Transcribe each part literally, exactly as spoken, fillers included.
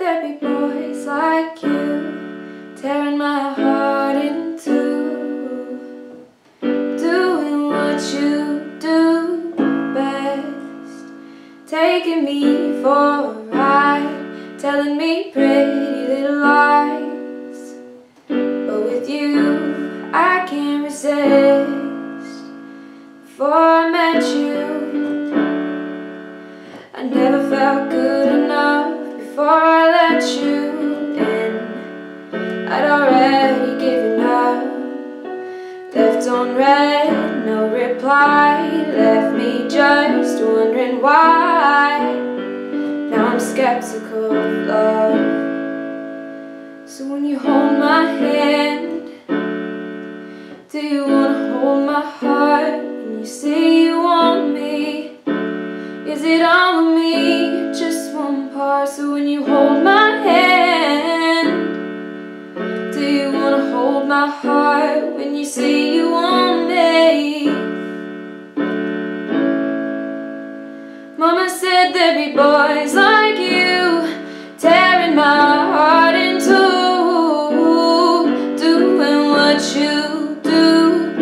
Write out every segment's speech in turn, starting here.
there'd be boys like you, tearing my heart in two, doing what you do best, taking me for a ride, telling me pretty little lies. But with you, I can't resist. Before I met you, I never felt good enough. Before I let you in, I'd already given up. Left on red, no reply, left me just wondering why. Now I'm skeptical of love. So when you hold my hand, do you wanna hold my heart? When you say you want me, is it all of me, just one part? So when you hold my hand, do you wanna hold my heart? When you say you want me, Mama said there'd be boys like you, tearing my heart in two, doing what you do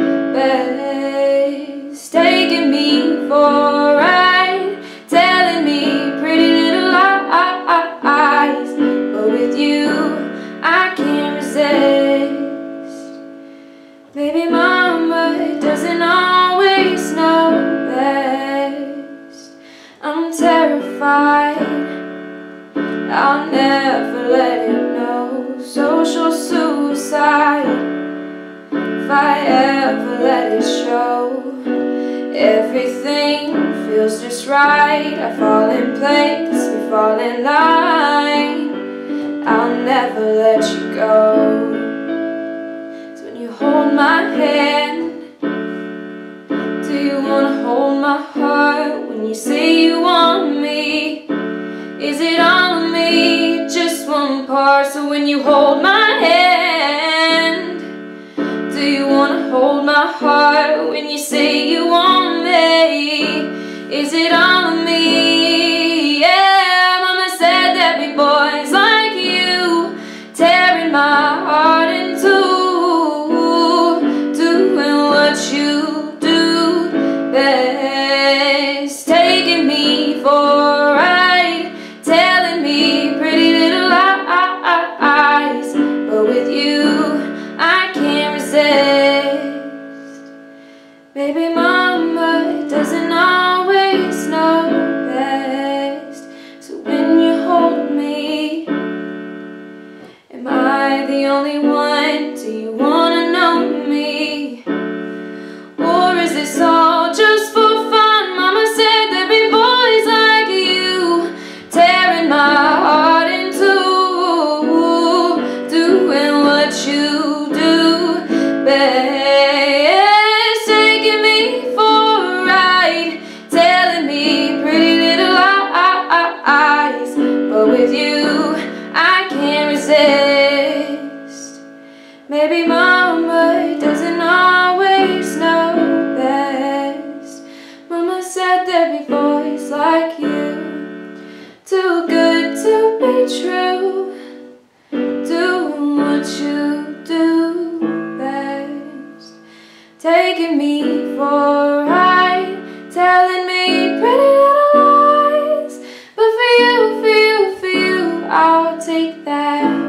best, taking me for a ride, telling me pretty little lies. But with you, I can't resist. Maybe Mama doesn't always know best. I'm terrified, I'll never let it know. Social suicide, if I ever let it show. Everything feels just right, I fall in place, we fall in line. I'll never let you go. So when you hold my hand, do you wanna hold my heart? When you say you want me, is it all of me, just one part? So when you hold my hand, do you wanna hold my heart? When you say you want me, is it all of me? Yeah, Mama said there'd be boys like you, tearing my heart in two, doing what you do best, taking me for a ride, telling me pretty little lies. But with you, I can't resist. Maybe Mama doesn't always know best. So when you hold me, am I the only one? Do you wanna know me? Or is this all just for fun? Mama said there'd be boys like you, tearing my heart in two, doing what you do best, taking me for a ride, telling me pretty little lies. But with you, I can't resist. Maybe Mama doesn't always know best. Mama said there'd be boys like you, too good to be true, doing what you do best, taking me for a ride, telling me pretty little lies. But for you, for you, for you, I'll take that.